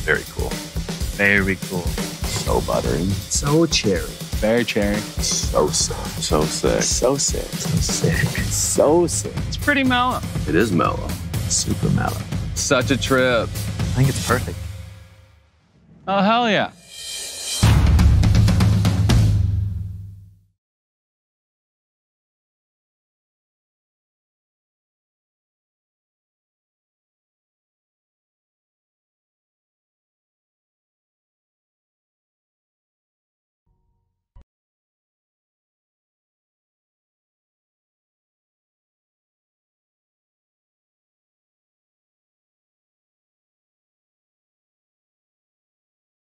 Very cool. Very cool. So buttery. So cherry. Very cherry. So sick. So sick. So sick. So sick. So sick. It's pretty mellow. It is mellow. Super mellow. Such a trip. I think it's perfect. Oh, hell yeah.